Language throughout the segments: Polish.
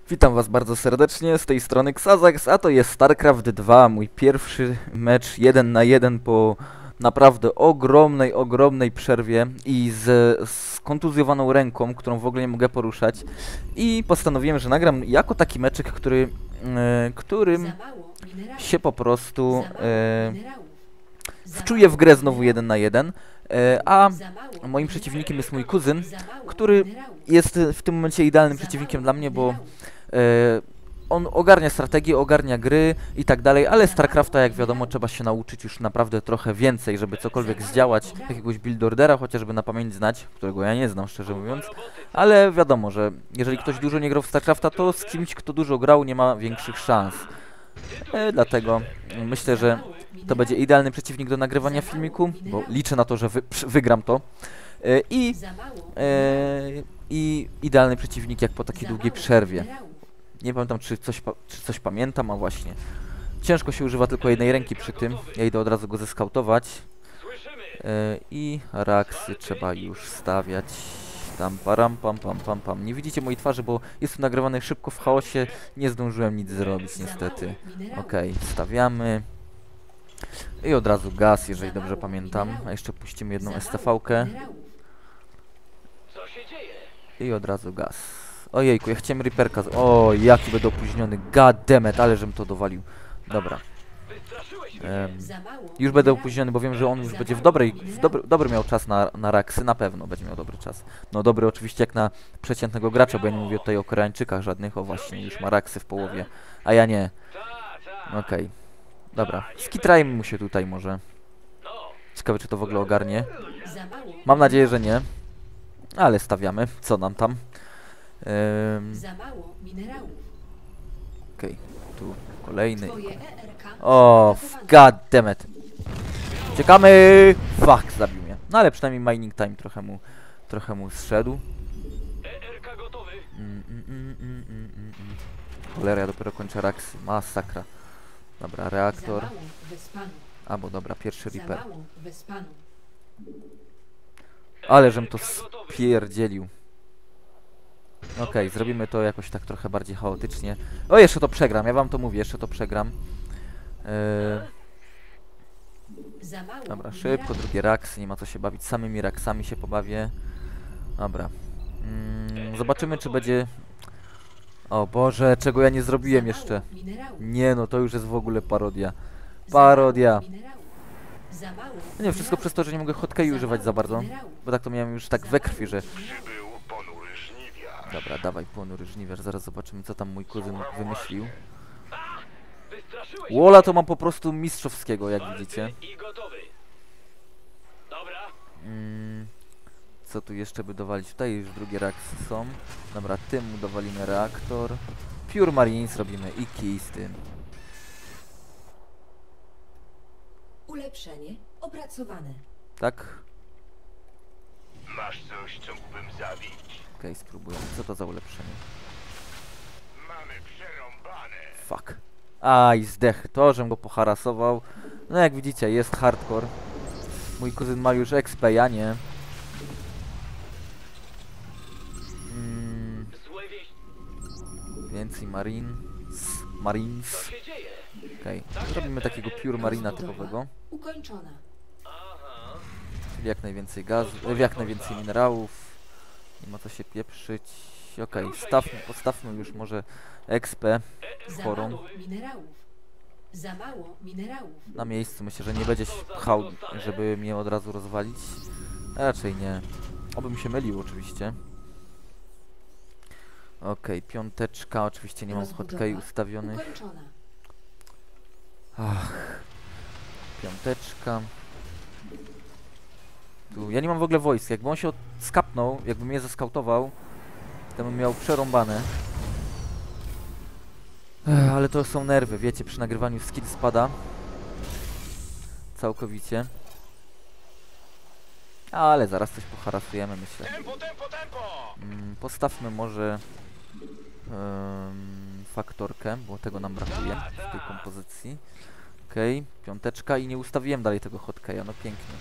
Witam was bardzo serdecznie, z tej strony Xazax, a to jest StarCraft 2, mój pierwszy mecz 1 na 1 po naprawdę ogromnej przerwie i z kontuzjowaną ręką, którą w ogóle nie mogę poruszać. I postanowiłem, że nagram jako taki meczek, którym się po prostu wczuję w grę znowu 1 na 1. A moim przeciwnikiem jest mój kuzyn, który jest w tym momencie idealnym przeciwnikiem dla mnie, bo on ogarnia strategię, ogarnia gry i tak dalej, ale StarCrafta, jak wiadomo, trzeba się nauczyć już naprawdę trochę więcej, żeby cokolwiek zdziałać, jakiegoś build ordera chociażby na pamięć znać, którego ja nie znam, szczerze mówiąc, ale wiadomo, że jeżeli ktoś dużo nie grał w StarCrafta, to z kimś, kto dużo grał, nie ma większych szans. Dlatego myślę, że to będzie idealny przeciwnik do nagrywania filmiku, bo liczę na to, że wygram to. I idealny przeciwnik jak po takiej długiej przerwie. Nie pamiętam, czy coś pamiętam, a właśnie. Ciężko się używa tylko jednej ręki przy tym. Ja idę od razu go zeskautować. I raksy trzeba już stawiać. Tam param pam. Nie widzicie mojej twarzy, bo jest tu nagrywany szybko w chaosie. Nie zdążyłem nic zrobić niestety. Okej, stawiamy. I od razu gaz, jeżeli dobrze pamiętam. A jeszcze puścimy jedną STV-kę. I od razu gaz. Ojejku, ja chciałem Reaperka. O, jaki będę opóźniony. Goddammit, ale żem to dowalił. Dobra. Już będę opóźniony, bo wiem, że on już będzie dobry miał czas na raksy. Na pewno będzie miał dobry czas. No dobry oczywiście jak na przeciętnego gracza, bo ja nie mówię tutaj o Koreańczykach żadnych. O właśnie, już ma raksy w połowie. A ja nie. Okej. Dobra. Skitrajmy mu się tutaj może. Ciekawe, czy to w ogóle ogarnie. Mam nadzieję, że nie. Ale stawiamy. Co nam tam? Okej, tu kolejny. O, goddammit. Uciekamy! Fuck, zabił mnie. No ale przynajmniej mining time trochę mu zszedł. Cholera, ja dopiero kończę raksy. Masakra. Dobra, reaktor. Albo dobra, pierwszy Reaper. Ale żem to spierdzielił. Okej, zrobimy to jakoś tak trochę bardziej chaotycznie. O, jeszcze to przegram, ja wam to mówię, jeszcze to przegram. Dobra, szybko, drugie raksy, nie ma co się bawić, samymi raksami się pobawię. Dobra. Zobaczymy, czy będzie... O Boże, czego ja nie zrobiłem jeszcze. Nie no, to już jest w ogóle parodia. Parodia. No nie, wszystko przez to, że nie mogę hotkey używać za bardzo. Bo tak to miałem już tak we krwi, że... Dobra, dawaj ponury żniwiarz, zaraz zobaczymy, co tam mój kuzyn wymyślił. Wola to mam po prostu mistrzowskiego, jak widzicie. Co tu jeszcze by dowalić? Tutaj już drugie reaksy są. Dobra, tym dowalimy reaktor. Pure Marines robimy i kij z tym. Ulepszenie opracowane. Tak? Masz coś, co mógłbym zabić? Okej, spróbujemy. Co to za ulepszenie? Mamy przerąbane. Fuck. Aj, zdech. To, żem go poharasował. No jak widzicie, jest hardcore. Mój kuzyn ma już XP, ja nie. Więcej Marines. Okej, zrobimy takiego Pure Marina typowego. Ukończona. Czyli jak najwięcej gazu, jak najwięcej minerałów. Nie ma co się pieprzyć. Okej, postawmy już może XP chorą. Za mało minerałów. Na miejscu myślę, że nie będzie pchał, żeby mnie od razu rozwalić. Raczej nie. Obym się mylił oczywiście. Okej, piąteczka. Oczywiście nie mam hotkey ustawionych. Ach. Piąteczka. Tu. Ja nie mam w ogóle wojsk. Jakby on się skapnął, jakby mnie zeskautował, to bym miał przerąbane. Ale to są nerwy, wiecie, przy nagrywaniu skill spada. Całkowicie. Ale zaraz coś poharasujemy, myślę. Postawmy może faktorkę, bo tego nam brakuje w tej kompozycji. Okej, piąteczka i nie ustawiłem dalej tego hotkeya, no pięknie.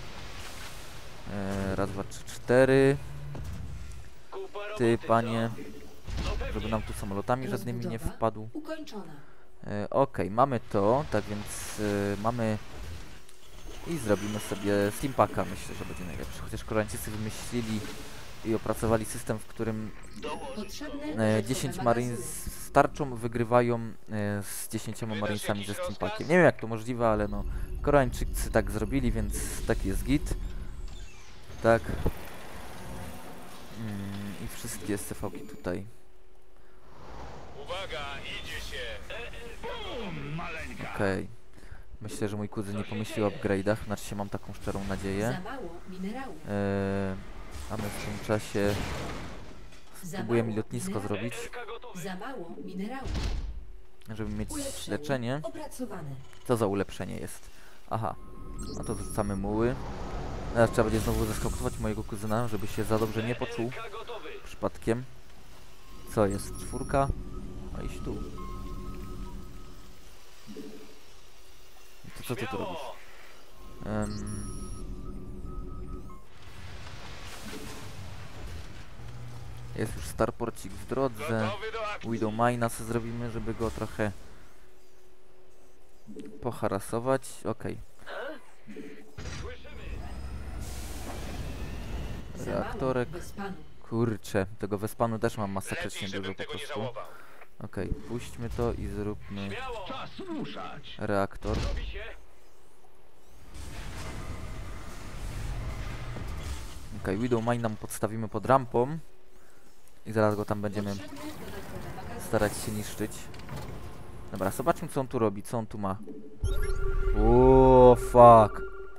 Raz, dwa, trzy, cztery. Ty, panie. żeby nam tu samolotami żadnymi nie Rozbudowa wpadł. ukończona. Okej, mamy to, tak więc mamy... I zrobimy sobie Steampaka, myślę, że będzie najlepszy. Chociaż Koreańczycy wymyślili i opracowali system, w którym Potrzebne 10 dodatkowe Marines magazyny. z tarczą wygrywają z 10 Marinesami ze Steampakiem. Nie wiem jak to możliwe, ale no Koreańczycy tak zrobili, więc taki jest git. Tak. I wszystkie SCV-ki tutaj. Uwaga, idzie się! Maleńka! Okej. Myślę, że mój kuzyn nie pomyślił o upgrade'ach, znaczy się mam taką szczerą nadzieję. Za mało minerałów. A my w tym czasie Za spróbujemy mało lotnisko minerałów. zrobić, Za mało minerałów. żeby mieć Ulepszenie leczenie. opracowane. Co za ulepszenie jest? Aha. No to wrzucamy muły. Teraz trzeba będzie znowu zeskautować mojego kuzyna, żeby się za dobrze nie poczuł przypadkiem. Co jest? Czwórka? No iść tu. I to co ty tu robisz? Jest już starporcik w drodze. Gotowy do akcji! Widow Mina sobie zrobimy, żeby go trochę poharasować. Okej. Za Reaktorek. mało Wespanu. Kurczę, tego Wespanu też mam masakrycznie Lepiej, dużo żebym po tego nie prostu. żałował. Okej, puśćmy to i zróbmy Czas ruszać! reaktor. Robi się! Okej, Widow Mine nam podstawimy pod rampą. I zaraz go tam będziemy Potrzebne dodatkowe magazyny. starać się niszczyć. Dobra, zobaczmy co on tu robi, co on tu ma. O, fuck.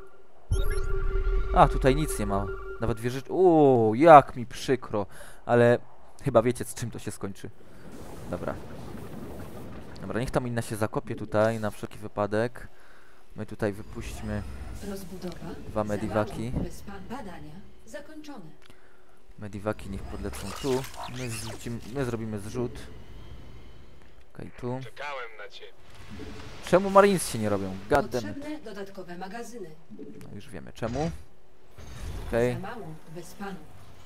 A, tutaj nic nie ma. Nawet wieżycz... O, jak mi przykro. Ale chyba wiecie z czym to się skończy. Dobra. Dobra, niech tam inna się zakopie tutaj na wszelki wypadek. My tutaj wypuśćmy Rozbudowa. dwa medivaki. Za mało Wespan. Badania zakończone. Medivaki niech podlecą tu. My zrobimy zrzut. Okej, tu. Czekałem na ciebie. Czemu Marines się nie robią? Goddamn. Potrzebne dodatkowe magazyny. No już wiemy czemu. Okej. Za mało Wespanu.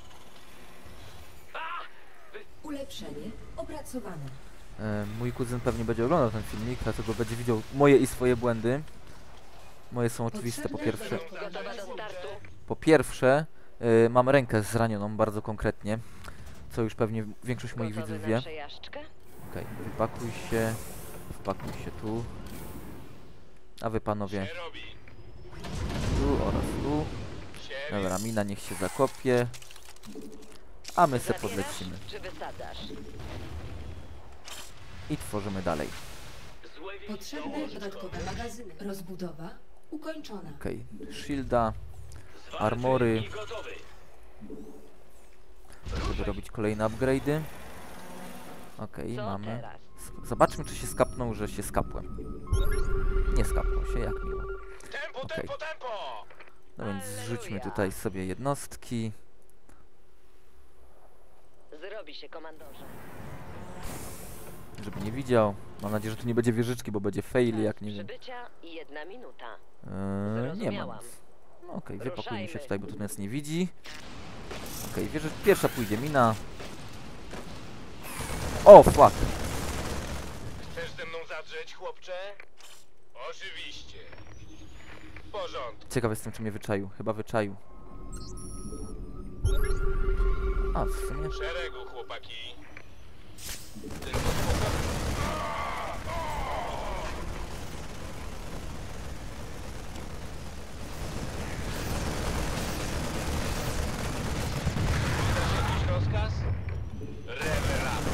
Ulepszenie opracowane. Mój kuzyn pewnie będzie oglądał ten filmik, dlatego będzie widział moje i swoje błędy. Moje są oczywiste. Gotowa do startu. Po pierwsze mam rękę zranioną bardzo konkretnie, co już pewnie większość moich widzów wie. Okej, wypakuj się, wpakuj się tu. A wy panowie Się robi! tu oraz tu. Się Dobra, mina niech się zakopie. A my se podlecimy. Czy wysadzasz? I tworzymy dalej. Potrzebne dodatkowe magazyny. Rozbudowa ukończona. Okej, shielda, armory, żeby robić kolejne upgrade'y. Okej, Co mamy. teraz? Zobaczmy, czy się skapnął, że się skapłem. Nie skapnął się, jak miło. Tempo, Okej. tempo, tempo! No więc zrzućmy Alleluja. tutaj sobie jednostki. Zrobi się, komandorze. Żeby nie widział. Mam nadzieję, że tu nie będzie wieżyczki, bo będzie fail, jak nie wiem. Przybycia i 1 minuta. Nie ma Zrozumiałam. nic. No okej, wypakujmy się Ruszajmy. tutaj, bo tu nas nie widzi. Okej, pierwsza pójdzie mina. O, fuck! Chcesz ze mną zadrzeć, chłopcze? Oczywiście. W porządku. Ciekaw jestem, czy mnie wyczaił. Chyba wyczaił. A, w sumie... W szeregu, chłopaki. Tylko spokojnie. Jakiś rozkaz? Rewelacja.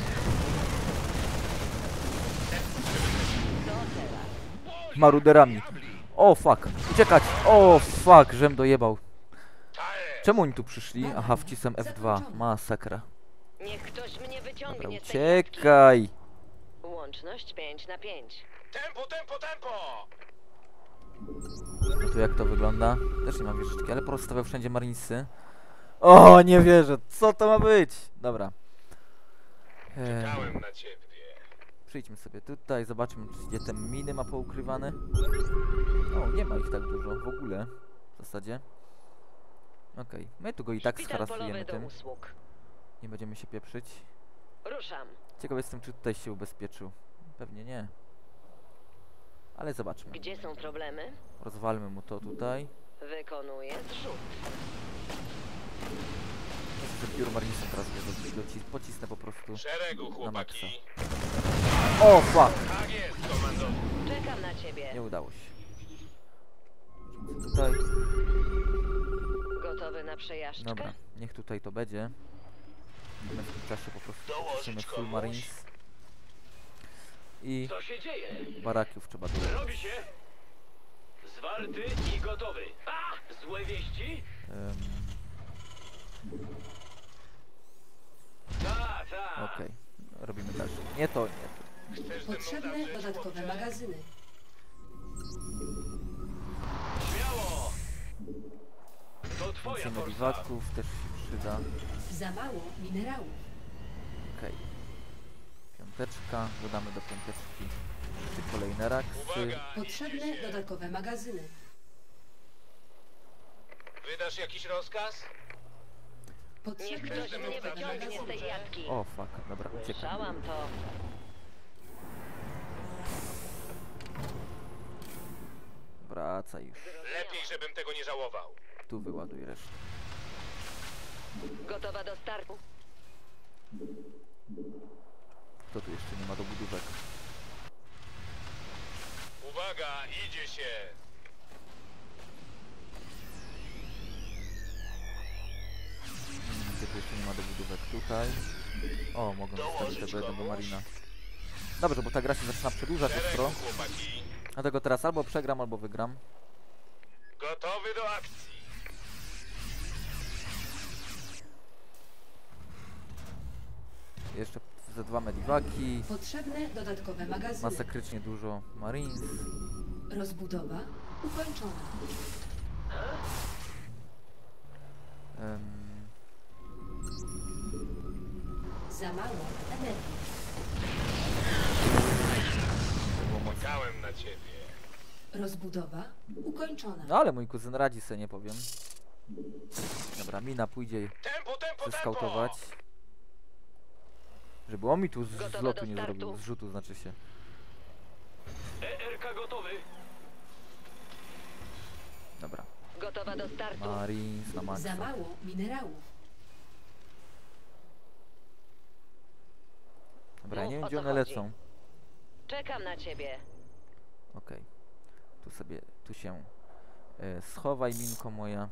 Co teraz? Maruderami. O, fuck! Uciekać! O, fuck! Żem dojebał. Tae! Czemu oni tu przyszli? Aha, wcisłem F2. Masakra. Niech ktoś mnie Dobra, wyciągnie z tej jatki. uciekaj! Łączność 5/5. Tempo, tempo, tempo! No tu jak to wygląda? Też nie mam wieżyczki, ale porozstawiał wszędzie marinesy. O, nie wierzę! Co to ma być? Dobra. Czekałem na ciebie. Przyjdźmy sobie tutaj, zobaczmy, gdzie te miny ma poukrywane. O, nie ma ich tak dużo w ogóle. W zasadzie. Okej, my tu go i tak Szpital polowy zharasujemy do tym. usług. Nie będziemy się pieprzyć. Ruszam. Ciekaw jestem, czy tutaj się ubezpieczył. Pewnie nie. Ale zobaczmy. Gdzie są problemy? Rozwalmy mu to tutaj. Wykonuję zrzut. Myślę, że piór Marinesem teraz pocisnę po prostu. W szeregu, chłopaki. O, fuck! Tak jest, komandorze. Czekam na ciebie. Nie udało się. Tutaj. Gotowy na przejażdżkę? Dobra, niech tutaj to będzie. My w tym czasie po prostu pociszymy full Marines. I Co się dzieje? baraków trzeba dołożyć. Robi się! Zwarty i gotowy. A! Złe wieści? Tak, tak. Okej, robimy dalej. Nie to, nie to. Chcesz ze mną Potrzebne zawrzeć, dodatkowe chłopcze? magazyny. Śmiało! To twoja Więcej forsa. mediwaków też się przyda. Za mało minerałów. Okej. Piąteczka, dodamy do piąteczki 3 kolejne raksy. Uwaga, Potrzebne idzie się. dodatkowe magazyny. Wydasz jakiś rozkaz? Niech Potrzebne ktoś mnie dodatkowe wyciągnie z tej magazyny. jatki. O, fuck, dobra, uciekam. Słyszałam to. Wracaj już. Lepiej, żebym tego nie żałował. Tu wyładuj resztę. Gotowa do startu. Kto tu jeszcze nie ma dobudówek? Uwaga, idzie się. Gdzie tu jeszcze nie ma dobudówek? Tutaj. O, mogę zostawić tego jednego komuś? marina. Dobrze, bo ta gra się zaczyna przedłużać ostro. Szeregu, chłopaki. Dlatego teraz albo przegram, albo wygram. Gotowy do akcji. Jeszcze ze 2 mediwaki. Potrzebne dodatkowe magazyny. Masakrycznie dużo marines. Rozbudowa ukończona. Za mało energii. Było mocno. Czekałem na ciebie. Rozbudowa ukończona. No ale mój kuzyn radzi sobie, nie powiem. Dobra, mina pójdzie Tempo, tempo, zeskautować. tempo! Żeby on mi tu z Gotowe lotu do nie startu. zrobił, zrzutu znaczy się. ERK gotowy. Dobra, Gotowa do startu. marines na Za maksa. mało minerałów. Dobra, ja nie Mów, wiem o gdzie co one chodzi. lecą. Czekam na ciebie. Okej. Tu sobie, tu się schowaj, minko moja.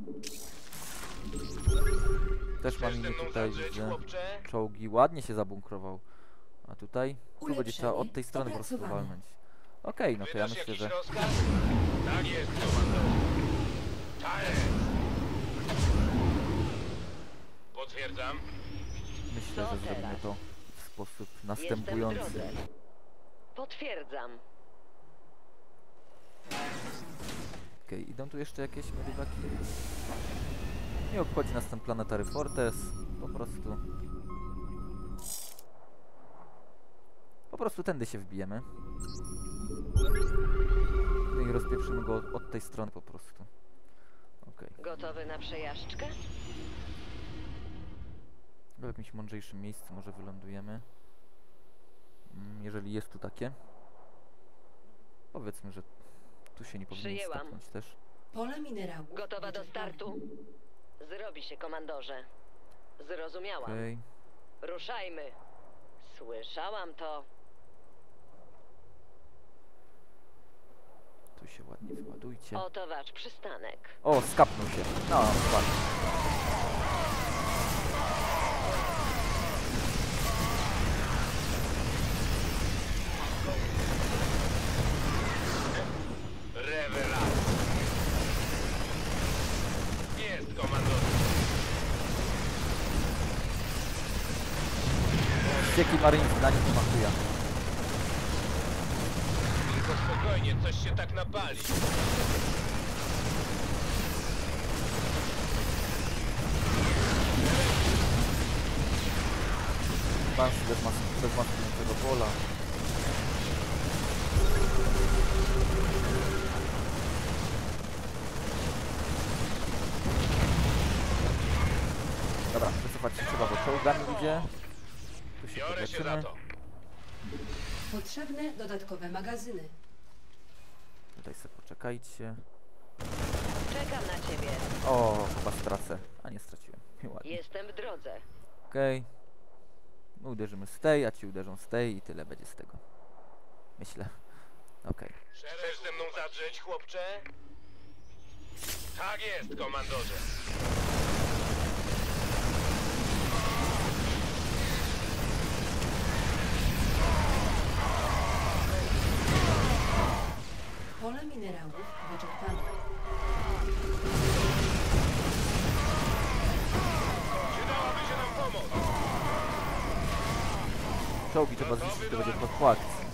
Też mam Chcesz ze miny mną tutaj, zawrzeć, widzę. chłopcze? Czołgi, ładnie się zabunkrował. A tutaj? Tu będzie trzeba od tej strony po prostu Opracowanie. walnąć. Okej, no to ja Wydasz myślę, jakiś że... rozkaz? Tak jest, komandorze. Tak jest. Potwierdzam. Myślę, Co że zrobimy teraz? to w sposób Jestem w następujący. drodze. Potwierdzam. Okej, idą tu jeszcze jakieś medywaki? Nie obchodzi nas ten Planetary Fortress. Po prostu tędy się wbijemy. No i rozpieprzymy go od tej strony po prostu. Okej. Gotowy na przejażdżkę? W jakimś mądrzejszym miejscu może wylądujemy. Jeżeli jest tu takie. Powiedzmy, że tu się nie powinien Przyjęłam. stopnąć też. Pole minerałów. Gotowa do wyczerpane. startu? Zrobi się, komandorze. Zrozumiałam. Okej. Ruszajmy. Słyszałam to. Tu się ładnie wyładujcie. Oto wasz przystanek. O, skapnął się. No, ładnie. Rewelacja. Jest, komandorze. Ścieki marines na nich nie ma chuja. Tylko spokojnie, coś się tak napali. Banshee bez maskującego pola. Dobra, wycofać się trzeba, bo czołgami idzie. Tu sobie Biorę się za podleczymy. to. Potrzebne dodatkowe magazyny. Tutaj sobie poczekajcie. Czekam na ciebie. O, chyba stracę. A nie straciłem. Ładnie. Jestem w drodze. Okej. My uderzymy z tej, a ci uderzą z tej i tyle będzie z tego. Myślę. Okej. Chcesz ze mną zadrzeć, chłopcze? Tak jest, komandorze. Pole minerałów wyczerpane. Przydałaby się nam pomoc. Czołgi trzeba zniszczyć, to będzie po akcji.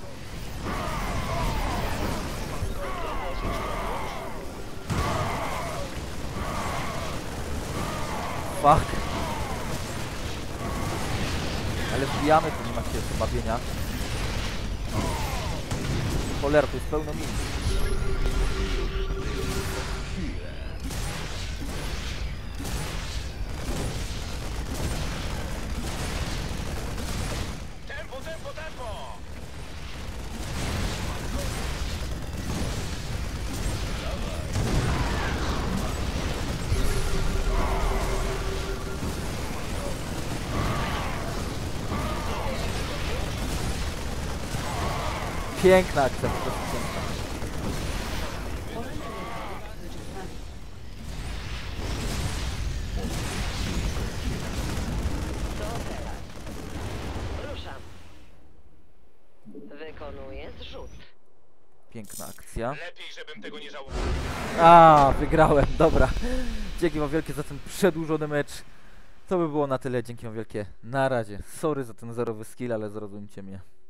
Fuck. Ale wbijamy, tu nie ma się bawienia. Cholera, to jest pełno min. Tempo, tempo, tempo! Piękna akcja, po prostu piękna. Pole minerałów wyczerpane. Co teraz? Ruszam. Wykonuję zrzut. Piękna akcja. Lepiej, żebym tego nie żałował. A, wygrałem, dobra. Dzięki wam wielkie za ten przedłużony mecz. To by było na tyle, dzięki wam wielkie. Na razie. Sorry za ten zerowy skill, ale zrozumcie mnie.